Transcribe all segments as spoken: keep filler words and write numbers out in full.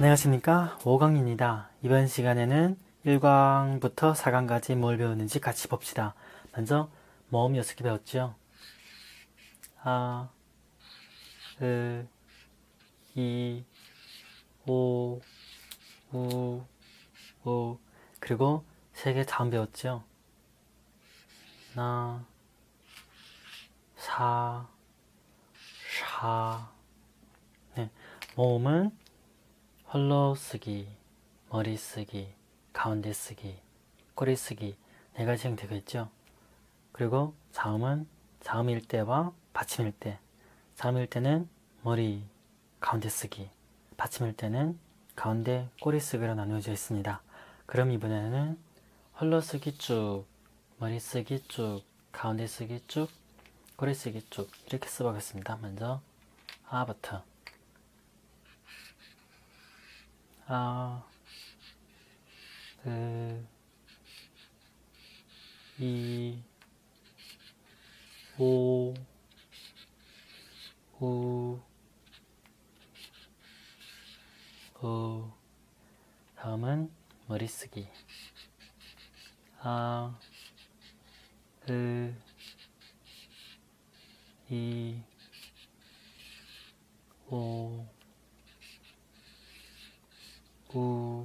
안녕하십니까, 오 강입니다. 이번 시간에는 일 강부터 사 강까지 뭘 배웠는지 같이 봅시다. 먼저 모음 여섯 개 배웠죠. 아, 으, 이, 오, 우, 우, 그리고 세 개 다음 배웠죠. 나, 사, 샤. 네, 모음은 홀로 쓰기, 머리 쓰기, 가운데 쓰기, 꼬리 쓰기 네 가지 형태가 있죠. 그리고 자음은 자음일 때와 받침일 때, 자음일 때는 머리, 가운데 쓰기, 받침일 때는 가운데 꼬리 쓰기로 나누어져 있습니다. 그럼 이번에는 홀로 쓰기 쭉, 머리 쓰기 쭉, 가운데 쓰기 쭉, 꼬리 쓰기 쭉 이렇게 써보겠습니다. 먼저 아부터 아, 으, 이, 오, 우, 우. 다음은 머리 쓰기. 아, 으, 이, 오, 우,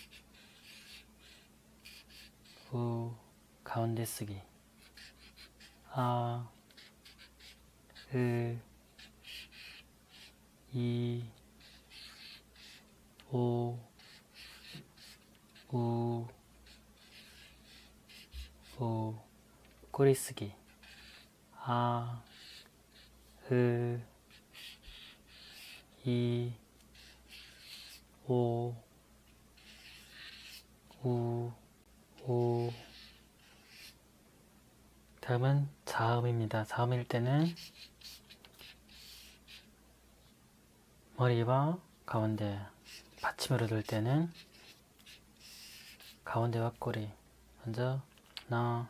우. 가운데 쓰기. 아, 으, 이, 오, 우, 우. 꼬리 쓰기. 아, 으, 이, 오, 우, 우. 다음은 자음입니다. 자음일 때는 머리와 가운데, 받침으로 둘 때는 가운데와 꼬리. 먼저 나,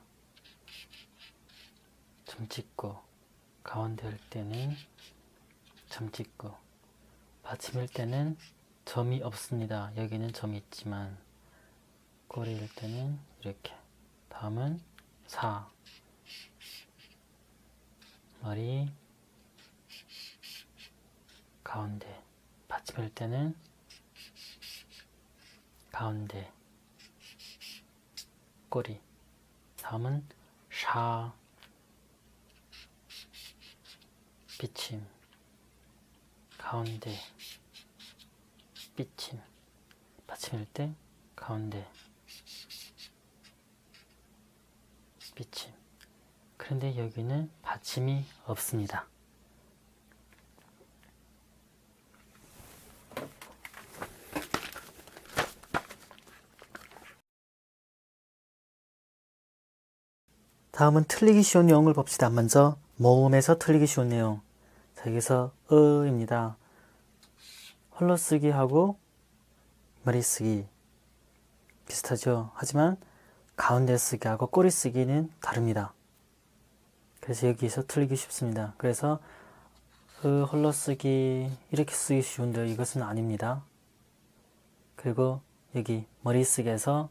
점 찍고, 가운데 할 때는 점 찍고, 받침일 때는 점이 없습니다. 여기는 점이 있지만 꼬리일 때는 이렇게. 다음은 사, 머리, 가운데, 받침일 때는 가운데, 꼬리. 다음은 샤, 비침, 가운데, 비침, 받침일 때 가운데, 비침. 그런데 여기는 받침이 없습니다. 다음은 틀리기 쉬운 내용을 봅시다. 먼저 모음에서 틀리기 쉬운 내용. 자, 여기서 으입니다. 홀로 쓰기 하고 머리 쓰기 비슷하죠. 하지만 가운데 쓰기 하고 꼬리 쓰기는 다릅니다. 그래서 여기서 틀리기 쉽습니다. 그래서 으, 홀로 쓰기 이렇게 쓰기 쉬운데 이것은 아닙니다. 그리고 여기 머리 쓰기에서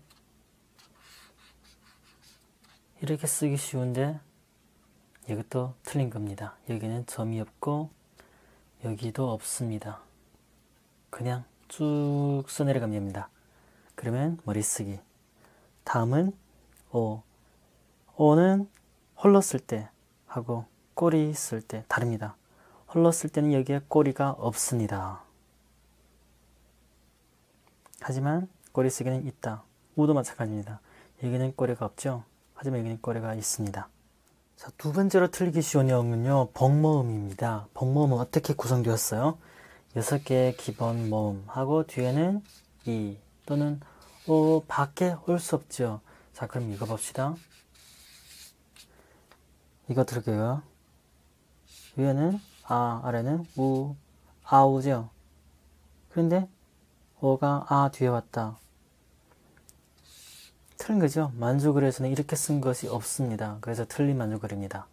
이렇게 쓰기 쉬운데 이것도 틀린 겁니다. 여기는 점이 없고 여기도 없습니다. 그냥 쭉 써내려가면 됩니다. 그러면 머리 쓰기. 다음은 오. 오는 홀로 쓸 때 하고 꼬리 쓸 때 다릅니다. 홀로 쓸 때는 여기에 꼬리가 없습니다. 하지만 꼬리 쓰기는 있다. 우도 마찬가지입니다. 여기는 꼬리가 없죠. 하지만 여기는 꼬리가 있습니다. 자, 두 번째로 틀리기 쉬운 내용은요, 복모음입니다. 복모음은 어떻게 구성되었어요? 여섯 개의 기본 모음하고 뒤에는 이 또는 오 밖에 올 수 없죠. 자, 그럼 이거 봅시다. 이거 들을게요. 위에는 아, 아래는 우, 아우죠. 그런데 오가 아 뒤에 왔다. 틀린 거죠. 만주글에서는 이렇게 쓴 것이 없습니다. 그래서 틀린 만주글입니다.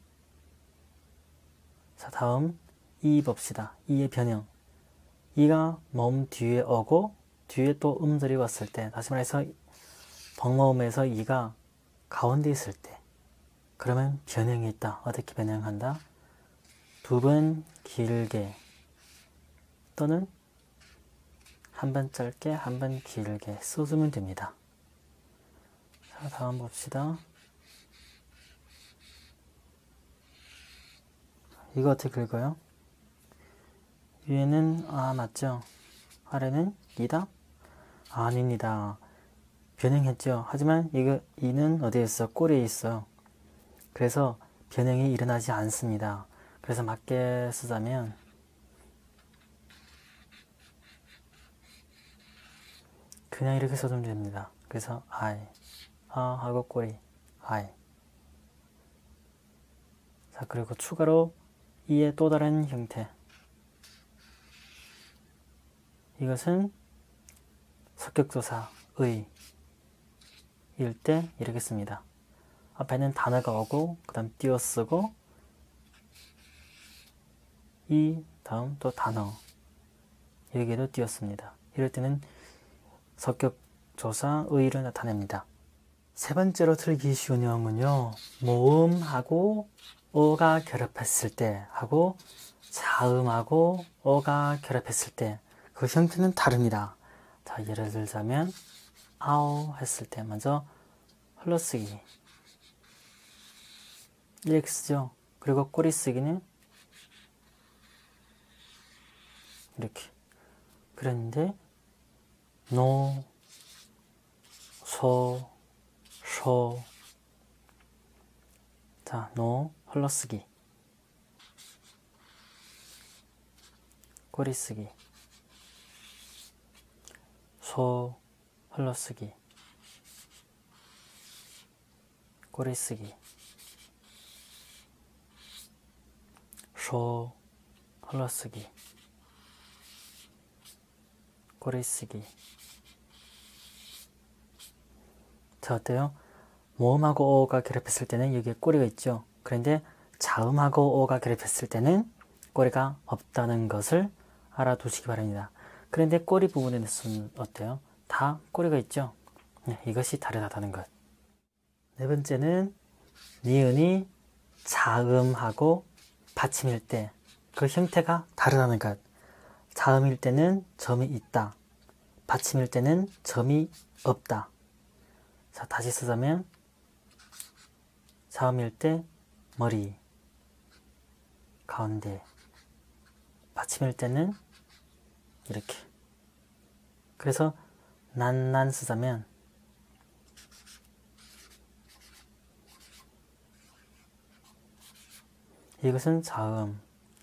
자, 다음 이 봅시다. 이의 변형. 이가 몸 뒤에 오고 뒤에 또 음절이 왔을 때, 다시 말해서 벙어음에서 이가 가운데 있을 때, 그러면 변형이 있다. 어떻게 변형한다? 두 번 길게 또는 한 번 짧게 한 번 길게 써주면 됩니다. 자, 다음 봅시다. 이거 어떻게 읽어요? 위에는 아 맞죠? 아래는 이다? 아닙니다. 변형했죠. 하지만 이거 이는 어디에 있어? 꼬리에 있어요. 그래서 변형이 일어나지 않습니다. 그래서 맞게 쓰자면 그냥 이렇게 써주면 됩니다. 그래서 I, 아 하고 꼬리 I. 자, 그리고 추가로 이의 또 다른 형태. 이것은 성격조사 의 일 때 이렇게 씁니다. 앞에는 단어가 오고 그 다음 띄어쓰고 이 다음 또 단어 여기에도 띄었습니다. 이럴 때는 성격조사 의를 나타냅니다. 세 번째로 틀리기 쉬운 형은요, 모음하고 어가 결합했을 때 하고 자음하고 어가 결합했을 때 그 형태는 다릅니다. 자, 예를 들자면 아오 했을 때 먼저 흘러쓰기 이렇게 쓰죠. 그리고 꼬리 쓰기는 이렇게. 그런데 노, 소, 쇼. 자, 노 흘러쓰기 꼬리 쓰기 소 흘러쓰기 꼬리 쓰기 쇼 흘러쓰기 꼬리 쓰기. 자, 어때요? 모음하고 어가 결합했을 때는 여기에 꼬리가 있죠. 그런데 자음하고 어가 결합했을 때는 꼬리가 없다는 것을 알아두시기 바랍니다. 그런데 꼬리 부분에 대해서는 어때요? 다 꼬리가 있죠. 네, 이것이 다르다는 것. 네 번째는 니은이 자음하고 받침일 때 그 형태가 다르다는 것. 자음일 때는 점이 있다. 받침일 때는 점이 없다. 자, 다시 쓰자면 자음일 때 머리 가운데, 받침일 때는 이렇게. 그래서 난난 쓰자면 이것은 자음,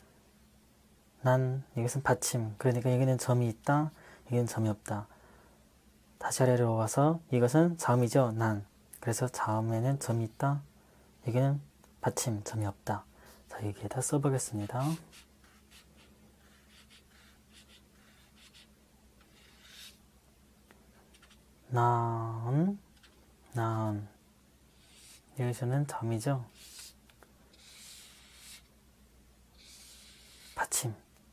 난 이것은 받침. 그러니까 여기는 점이 있다, 여기는 점이 없다. 다시 아래로 와서 이것은 자음이죠. 난. 그래서 자음에는 점이 있다, 여기는 받침, 점이 없다. 자, 여기에다 써보겠습니다. 나은, 나은. 여기서는 점이죠. 받침.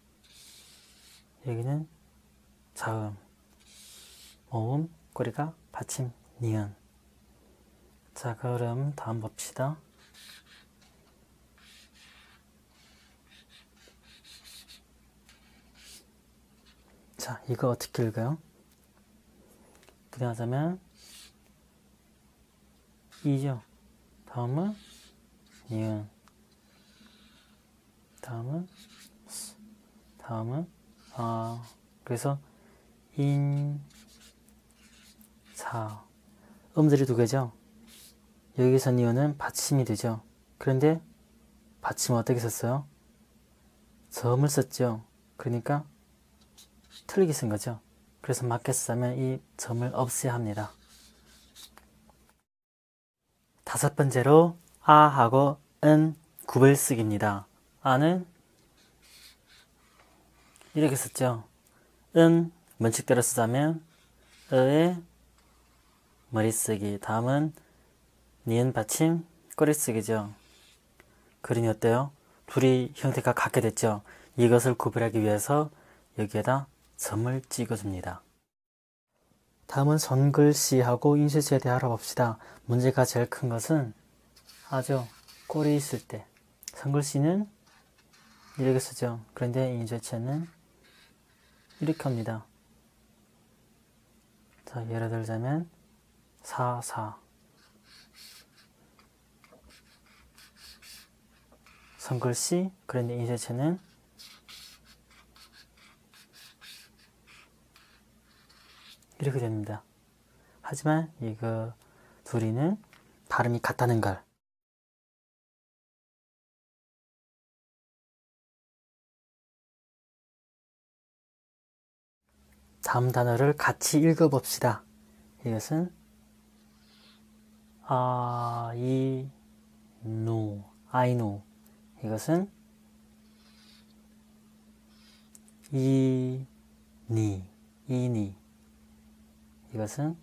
여기는 자음, 모음, 꼬리가 받침, 니은. 자, 그럼 다음 봅시다. 자, 이거 어떻게 읽어요? 부정하자면 이죠. 다음은 니은, 다음은 스, 다음은 아. 그래서 인, 사. 음절이 두 개죠. 여기서 니은은 받침이 되죠. 그런데 받침은 어떻게 썼어요? 점을 썼죠. 그러니까 틀리게 쓴 거죠. 그래서 맞게 쓰자면 이 점을 없애야 합니다. 다섯 번째로 아하고 은 구별쓰기입니다. 아는 이렇게 썼죠. 은 원칙대로 쓰자면 어의 머리쓰기, 다음은 니은 받침 꼬리쓰기죠. 그림이 어때요? 둘이 형태가 같게 됐죠. 이것을 구별하기 위해서 여기에다 점을 찍어줍니다. 다음은 손글씨하고 인쇄체에 대해 알아봅시다. 문제가 제일 큰 것은 아죠. 꼴이 있을 때. 손글씨는 이렇게 쓰죠. 그런데 인쇄체는 이렇게 합니다. 자, 예를 들자면 사, 사. 손글씨, 그런데 인쇄체는 이렇게 됩니다. 하지만 이거 둘이는 발음이 같다는 걸. 다음 단어를 같이 읽어봅시다. 이것은 아이누, 아이누. 이것은 이니, 이니. 이것은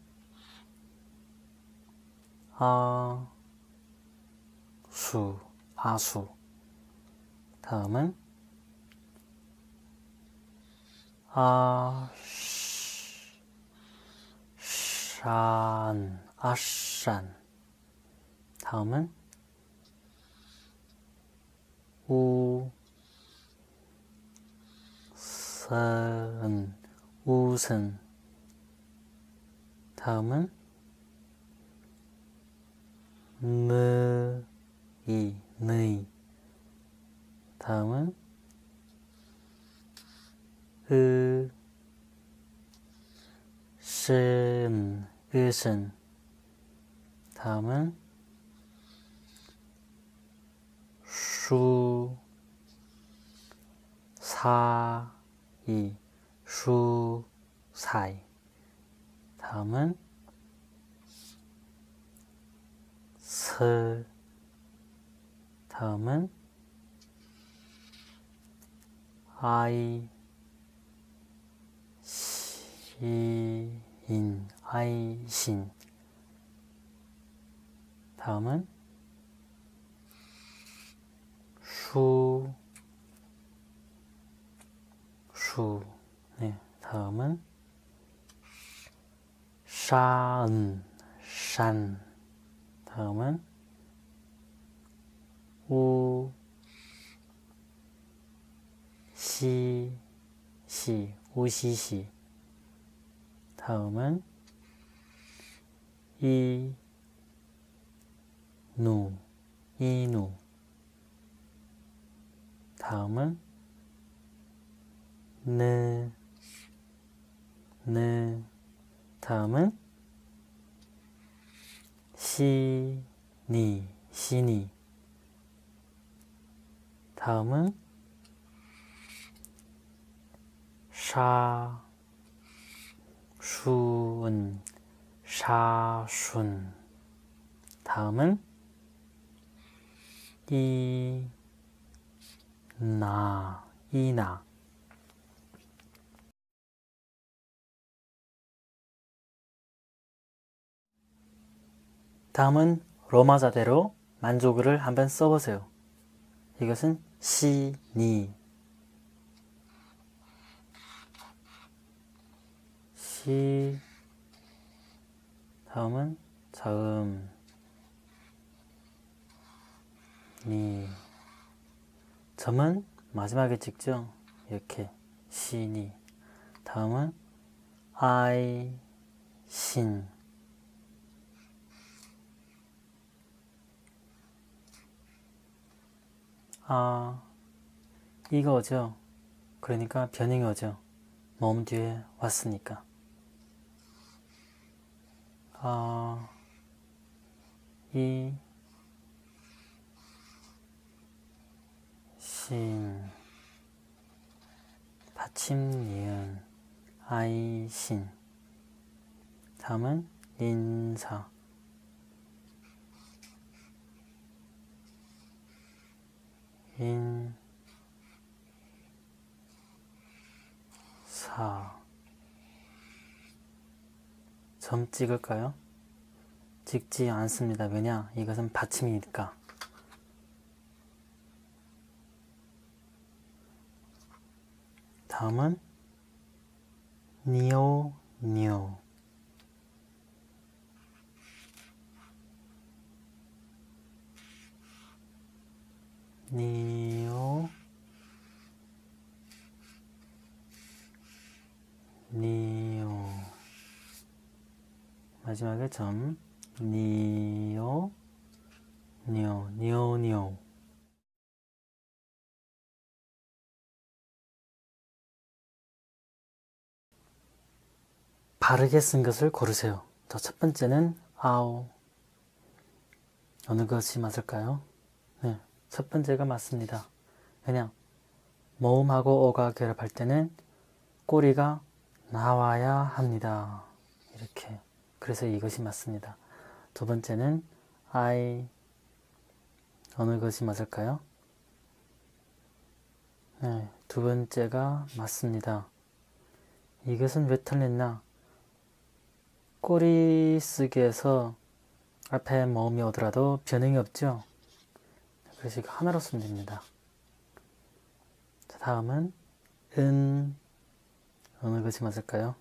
아수, 아수. 다음은 아산, 아산. 다음은 우선, 우선. 다음은 느이, 느이. 다음은 으, 신, 으신. 다음은 수, 사이, 수, 사이. 다음은 스. 다음은 아이, 시인, 아이신. 다음은 수, 수. 네, 다음은 산, 산. 다음은 우, 시, 시, 우시시. 다음은 이, 누, 이누. 다음은 느, 느. 다음은 시니, 시니. 다음은 샤, 슈은, 샤순. 다음은 이, 나, 이나. 다음은 로마 자대로 만조글을 한번 써보세요. 이것은 시, 니. 시. 다음은 자음, 니. 점은 마지막에 찍죠. 이렇게 시, 니. 다음은 아이, 신. 아, 이거죠. 그러니까 변형어죠. 몸 뒤에 왔으니까. 아, 이, 신. 받침 니은, 아이, 신. 다음은 인사. 인, 사. 점 찍을까요? 찍지 않습니다. 왜냐? 이것은 받침이니까. 다음은 니오, 니오. 니오, 니오. 마지막에 점. 니오, 니오, 니오, 니오. 바르게 쓴 것을 고르세요. 자, 첫 번째는 아오. 어느 것이 맞을까요? 네, 첫 번째가 맞습니다. 그냥 모음하고 어가 결합할 때는 꼬리가 나와야 합니다. 이렇게. 그래서 이것이 맞습니다. 두 번째는 I. 어느 것이 맞을까요? 네, 두 번째가 맞습니다. 이것은 왜 틀렸나? 꼬리 쓰기에서 앞에 모음이 오더라도 변형이 없죠? 그래서 이거 하나로 쓰면 됩니다. 자, 다음은 은. 어느 것이 맞을까요?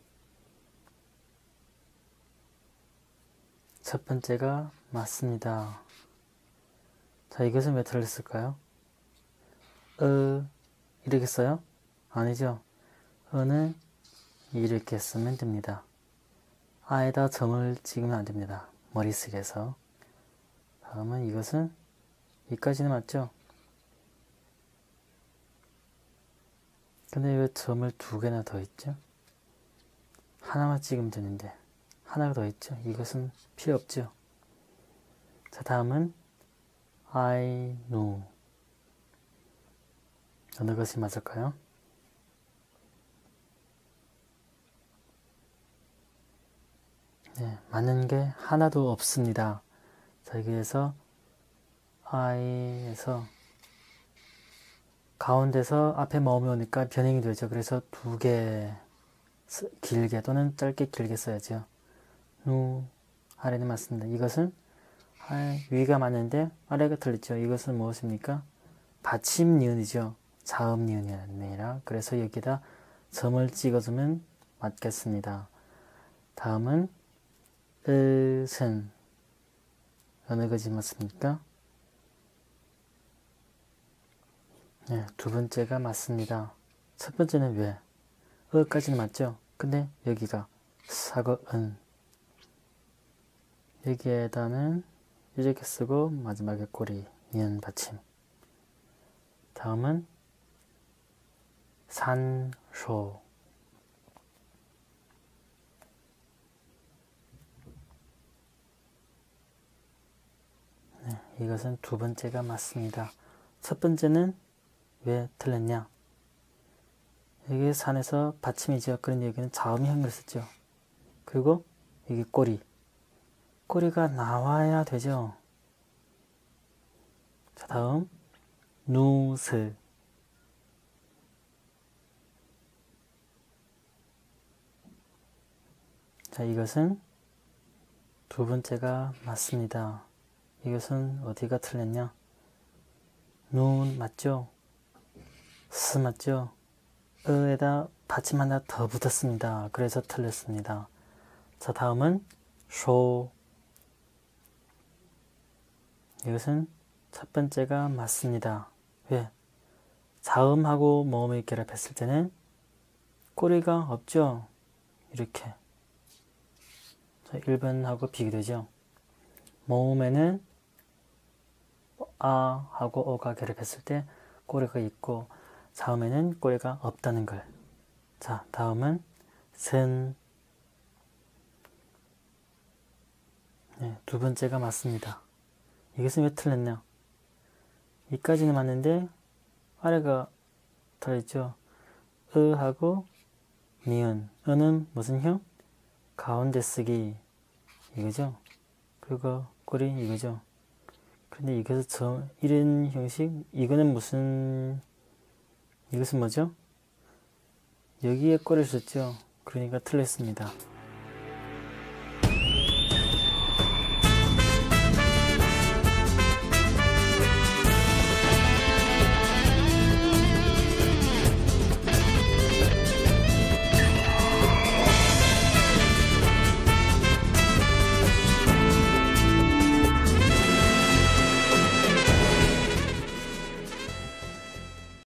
첫 번째가 맞습니다. 자, 이것은 왜 틀렸을까요? 어, 이렇게 써요? 아니죠. 어는 이렇게 쓰면 됩니다. 아에다 점을 찍으면 안 됩니다. 머릿속에서. 다음은 이것은 이까지는 맞죠? 근데 왜 점을 두 개나 더 있죠? 하나만 찍으면 되는데 하나가 더 있죠? 이것은 필요 없죠? 자, 다음은 I know. 어느 것이 맞을까요? 네, 맞는 게 하나도 없습니다. 자, 여기에서 I에서 가운데서 앞에 모음이 오니까 변형이 되죠. 그래서 두 개 길게 또는 짧게 길게 써야죠. 누, 아래는 맞습니다. 이것은 위가 맞는데 아래가 틀렸죠. 이것은 무엇입니까? 받침 니은이죠. 자음 니은이 아니라. 그래서 여기다 점을 찍어주면 맞겠습니다. 다음은 으슨. 어느 것이 맞습니까? 네, 두 번째가 맞습니다. 첫 번째는 왜? 어까지는 맞죠? 근데 여기가 사거은. 여기에다는 이렇게 쓰고 마지막에 꼬리, 니은 받침. 다음은 산소. 네, 이것은 두 번째가 맞습니다. 첫 번째는 왜 틀렸냐? 여기 산에서 받침이죠. 그런데 여기는 자음이 한글 썼죠. 그리고 여기 꼬리. 꼬리가 나와야 되죠. 자, 다음 누스. 자, 이것은 두 번째가 맞습니다. 이것은 어디가 틀렸냐? 눈 맞죠? 스 맞죠? 으에다 받침 하나 더 붙었습니다. 그래서 틀렸습니다. 자, 다음은 쇼. 이것은 첫 번째가 맞습니다. 왜? 자음하고 모음을 결합했을 때는 꼬리가 없죠? 이렇게. 자, 일 번하고 비교되죠? 모음에는 아 하고 어가 결합했을 때 꼬리가 있고 자음에는 꼬리가 없다는 걸. 자, 다음은 슨. 네, 두 번째가 맞습니다. 이것은 왜 틀렸냐? 이까지는 맞는데 아래가 틀렸죠? 으하고 니은. 으는 무슨 형? 가운데 쓰기. 이거죠? 그리고 꼬리 이거죠? 근데 이것은 저, 이런 형식, 이거는 무슨, 이것은 뭐죠? 여기에 꼬리를 썼죠? 그러니까 틀렸습니다.